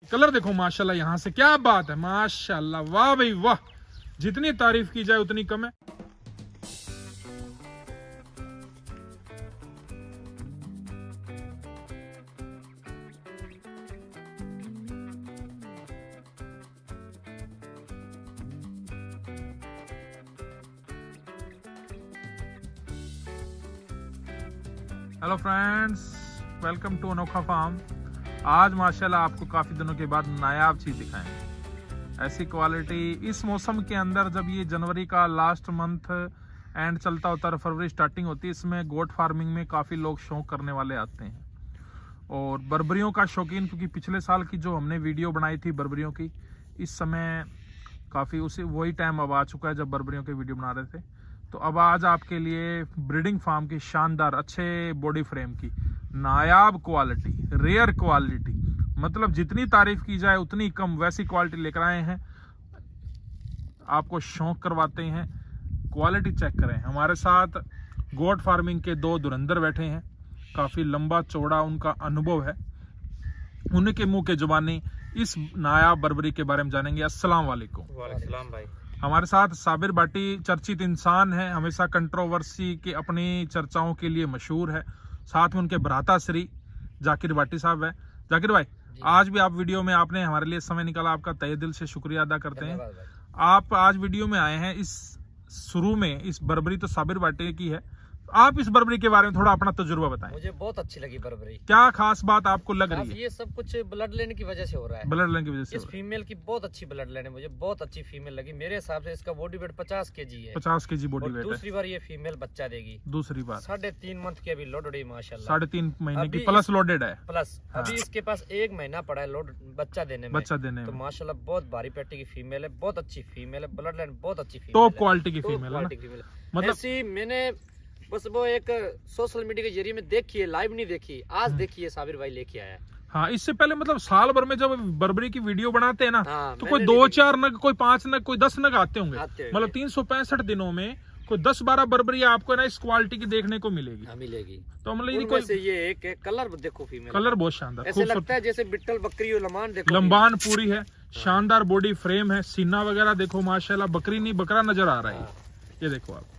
Colour देखो माशाल्लाह, यहाँ से क्या बात है माशाल्लाह, वाह भाई वाह, जितनी तारीफ की जाए उतनी कम है। हेलो फ्रेंड्स, वेलकम टू अनोखा फार्म। आज माशाल्लाह आपको काफ़ी दिनों के बाद नायाब चीज़ दिखाएंगे। ऐसी क्वालिटी इस मौसम के अंदर, जब ये जनवरी का लास्ट मंथ एंड चलता होता है, फरवरी स्टार्टिंग होती है, इसमें गोट फार्मिंग में काफ़ी लोग शौक करने वाले आते हैं और बर्बरियों का शौकीन, क्योंकि पिछले साल की जो हमने वीडियो बनाई थी बर्बरियों की, इस समय काफ़ी उसी वही टाइम अब आ चुका है जब बर्बरियों की वीडियो बना रहे थे। तो अब आज आपके लिए ब्रीडिंग फार्म की शानदार अच्छे बॉडी फ्रेम की नायाब क्वालिटी, रेयर क्वालिटी, मतलब जितनी तारीफ की जाए उतनी कम, वैसी क्वालिटी लेकर आए हैं। आपको शौक करवाते हैं, क्वालिटी चेक करें। हमारे साथ गोट फार्मिंग के दो धुरंधर बैठे हैं, काफ़ी लंबा चौड़ा उनका अनुभव है। उनके मुंह के जुबानी इस नायाब बर्बरी के बारे में जानेंगे। अस्सलाम वालेकुम। वालेकुम भाई। हमारे साथ साबिर भाटी चर्चित इंसान है, हमेशा कंट्रोवर्सी के अपनी चर्चाओं के लिए मशहूर है। साथ में उनके भ्राता श्री जाकिर भाटी साहब है। जाकिर भाई, आज भी आप वीडियो में आपने हमारे लिए समय निकाला, आपका तहे दिल से शुक्रिया अदा करते हैं। आप आज वीडियो में आए हैं, इस शुरू में इस बर्बरी तो साबिर भाटी की है, आप इस बर्बरी के बारे में थोड़ा अपना तजुर्बा बताएं। मुझे बहुत अच्छी लगी बर्बरी। क्या खास बात आपको लग रही है? ये सब कुछ ब्लड लाइन की वजह से हो रहा है। ब्लड लाइन की वजह से? इस फीमेल की बहुत अच्छी ब्लड लाइन है, मुझे बहुत अच्छी फीमेल लगी। मेरे हिसाब से इसका बॉडी वेट 50 केजी है। 50 केजी बॉडी वेट है। दूसरी बार ये फीमेल बच्चा देगी। दूसरी बार 3.5 मंथ की अभी लोडेड है माशाल्लाह। 3.5 महीने की प्लस लोडेड है। प्लस अभी इसके पास 1 महीना पड़ा है लोड बच्चा देने में। तो माशाल्लाह बहुत भारी पेटी की फीमेल है, बहुत अच्छी फीमेल है, ब्लड लाइन बहुत अच्छी फीमेल, टॉप क्वालिटी की फीमेल है। मतलब ऐसी मैंने बस वो एक सोशल मीडिया के जरिए में देखी है, लाइव नहीं देखी, आज देखी है, साबिर भाई लेके आया। हाँ, इससे पहले मतलब साल भर में जब बर्बरी की वीडियो बनाते हैं ना, तो कोई 2-4 नग, कोई 5 नग, कोई 10 नग आते होंगे। मतलब 365 दिनों में कोई 10-12 बर्बरी आपको ना इस क्वालिटी की देखने को मिलेगी। तो मतलब ये एक कलर देखो, फीमेल कलर बहुत शानदार, ऐसे लगता है जैसे बिट्टल बकरी हो। लंबान देखो, लंबान पूरी है, शानदार बॉडी फ्रेम है, सीना वगैरह देखो माशाल्लाह, बकरी नहीं बकरा नजर आ रहा है। ये देखो आप,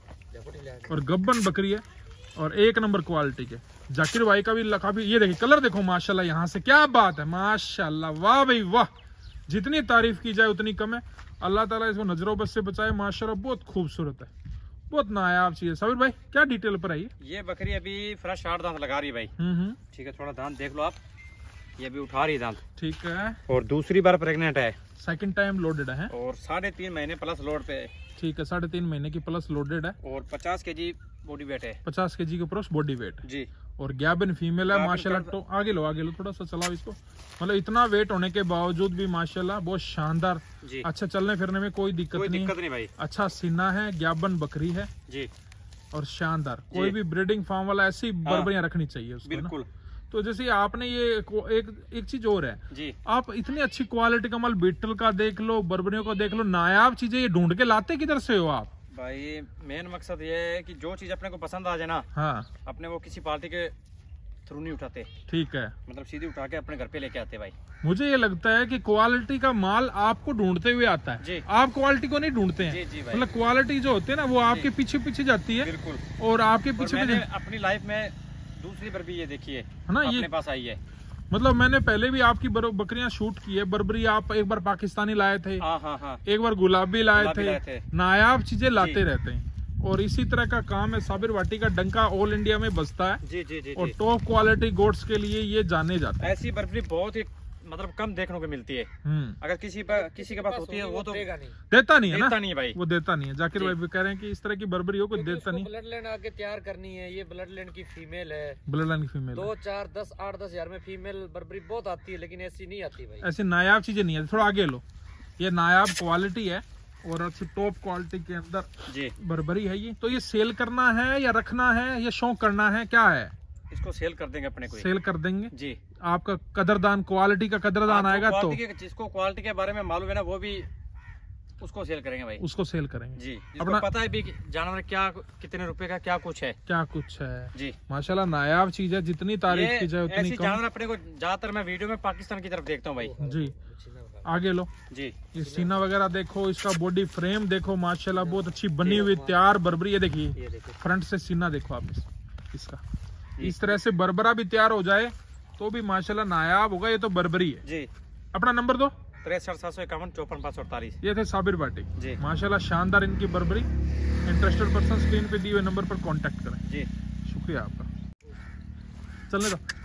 और गब्बन बकरी है और 1 नंबर क्वालिटी के। जाकिर भाई का भी काफी, ये देखिए कलर देखो माशाल्लाह, यहाँ से क्या बात है माशाल्लाह, वाह भाई वाह, जितनी तारीफ की जाए उतनी कम है। अल्लाह ताला इसको नजरों बस से बचाए। माशाल्लाह बहुत खूबसूरत है, बहुत नायाब चीज है। साबिर भाई क्या डिटेल पर आई? ये बकरी अभी फ्रेश 8 दांत लगा रही है भाई। ठीक है, थोड़ा दांत देख लो आप, ये अभी उठा रही है दांत। ठीक है, और दूसरी बार प्रेग्नेंट है, सेकंड टाइम लोडेड है, और 3.5 महीने प्लस लोड पे है। ठीक है, 3.5 महीने की प्लस लोडेड है, और 50 केजी बॉडी वेट है। 50 केजी के ऊपर बॉडी वेट जी, और गैबन फीमेल है माशाल्लाह। तो आगे लो थोड़ा सा चलाओ इसको। मतलब इतना वेट होने के बावजूद भी माशाल्लाह बहुत शानदार, अच्छा चलने फिरने में कोई दिक्कत नहीं भाई। अच्छा सीना है, गैबन बकरी है जी, और शानदार। कोई भी ब्रीडिंग फार्म वाला ऐसी बर्बरियां रखनी चाहिए उसको, बिल्कुल। तो जैसे आपने ये एक चीज और है जी, आप इतनी अच्छी क्वालिटी का माल बीटल का देख लो, बर्बरियों का देख लो, नायाब चीजें ये ढूंढ के लाते किधर से हो आप? भाई मेन मकसद ये है कि जो चीज अपने को पसंद आ जाए ना, हाँ, अपने वो किसी पार्टी के थ्रू नहीं उठाते। ठीक है, मतलब सीधे उठा के अपने घर पे लेके आते भाई। मुझे ये लगता है कि क्वालिटी का माल आपको ढूंढते हुए आता है जी, आप क्वालिटी को नहीं ढूंढते हैं। जी भाई, मतलब क्वालिटी जो होती है ना वो आपके पीछे पीछे जाती है, बिल्कुल, और आपके पीछे अपनी लाइफ में दूसरी बर्बरी ये देखिए ना, अपने ये पास आई है। मतलब मैंने पहले भी आपकी बकरियां शूट की है। बर्बरी आप एक बार पाकिस्तानी लाए थे, एक बार गुलाबी लाए थे, नायाब चीजें लाते रहते हैं, और इसी तरह का काम है। साबिर भाटी का डंका ऑल इंडिया में बजता है जी, जी, जी, और टॉप क्वालिटी गोट्स के लिए ये जाने जाते हैं। ऐसी बर्बरी बहुत ही मतलब कम देखने को मिलती है। अगर किसी के पास होती है वो तो देता नहीं है ना, नहीं भाई, वो देता नहीं है। जाकिर भाई भी कह रहे हैं कि इस तरह की बर्बरी हो कोई देता नहीं। ब्लड लाइन आगे तैयार करनी है। ये ब्लड लाइन की फीमेल है, ब्लड लाइन की फीमेल 2, 4, 10, 8, 10 हजार में फीमेल बर्बरी बहुत आती है, लेकिन ऐसी नहीं आती भाई। ऐसी नायाब चीजें नहीं आती। थोड़ा आगे लो, ये नायाब क्वालिटी है और अच्छी टॉप क्वालिटी के अंदर जी बर्बरी है ये। तो ये सेल करना है या रखना है या शौक करना है, क्या है? इसको सेल कर देंगे, अपने को सेल कर देंगे जी। आपका कदरदान, क्वालिटी का कदरदान आएगा तो जिसको क्वालिटी के बारे में मालूम है ना, वो भी उसको सेल करेंगे भाई, उसको सेल करेंगे जी। अपना पता है भी जानवर क्या कितने रुपए का क्या कुछ है जी। माशाल्लाह नायाब चीज है, जितनी तारीफ की जाए उतनी कम। जानवर अपने को ज्यादातर मैं वीडियो में पाकिस्तान की तरफ देखता हूँ भाई जी। आगे लो जी, ये सीना वगैरह देखो, इसका बॉडी फ्रेम देखो माशाल्लाह बहुत अच्छी बनी हुई, तैयार बर्बरी। ये देखिए फ्रंट से सीना देखो आप इसका, इस तरह से बर्बरा भी तैयार हो जाए तो भी माशाल्लाह नायाब होगा। ये तो बर्बरी है जी। अपना नंबर दो। 63-751-54-548। ये थे साबिर भाटी जी। माशाल्लाह शानदार इनकी बर्बरी। इंटरेस्टेड पर्सन स्क्रीन पे दिए हुए नंबर पर कांटेक्ट करें जी। शुक्रिया आपका। चलने दो।